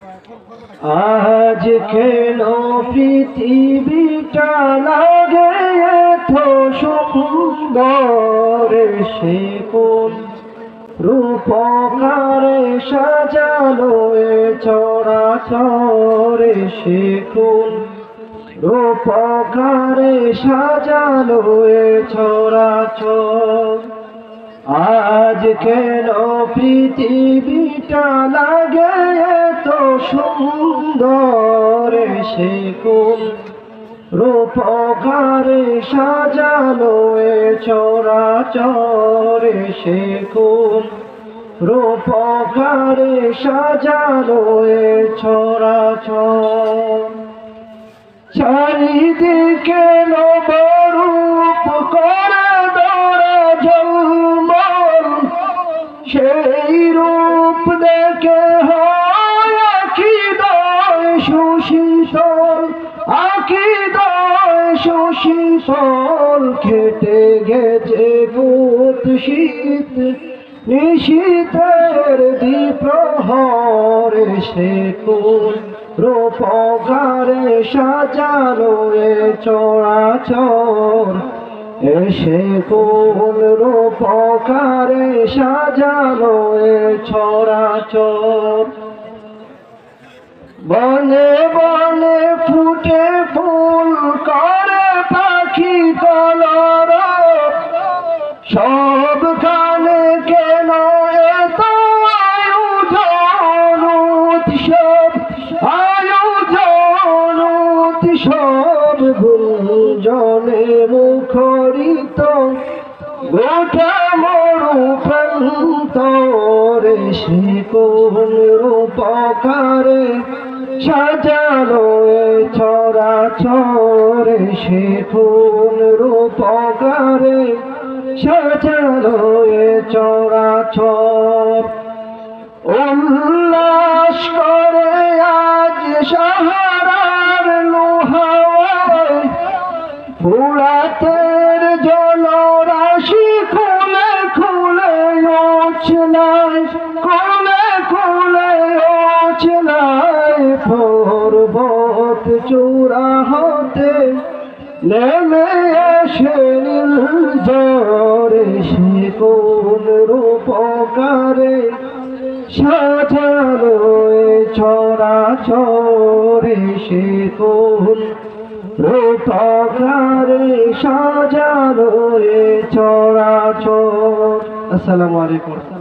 আজ কেন পৃথিবীটা লাগে এত সুন্দর, সে কোন রূপকারে সাজালো এ চরাচরে, সে কোন রূপকারে সাজালো এ চরাচর। আজ কেন পৃথিবীটা লাগে এত সুন্দর, সে কোন রূপকারে সাজালো এ চরাচরে, সে কোন রূপকারে সাজালো এ চরাচর। চারিদিকে নবরূপ করে দরা ঝলমল, সেই রূপ দেখে হয় আকিদায় সুশীতল, আকিদায় সুশীতল। খেটে গেছে ভূত শীত নিশীথের দ্বিপ্রহরে, সে কোন রূপকারে সাজালো এ চরাচর, সে কোন রূপকারে সাজালো এ চরাচর। বনে বনে ফুটে ফুল করে পাখি কলরব, সবখানে কেন এত আয়োজন উৎসব, আয়োজন উৎসব। গুঞ্জনে মুখরিত গোটা মরু প্রান্তরে, সে কোন রূপকারে সাজালো এ চরাচরে, সে কোন রূপকারে সাজালো এ চরাচর। উল্লাস করে আজ সাহারার লোহাওয়ায়, ফুরাতের জলরাশি খুলে খুলে ওছলায়, খুলে খুলে ওছলায়। পর্বত চূড়া হতে নেমে আসে নির্ঝরে, সে কোন রূপকারে সাজালো এ চরাচরে, সে কোন রূপকারে সাজালো এ চরাচর। আসসালামু আলাইকুম।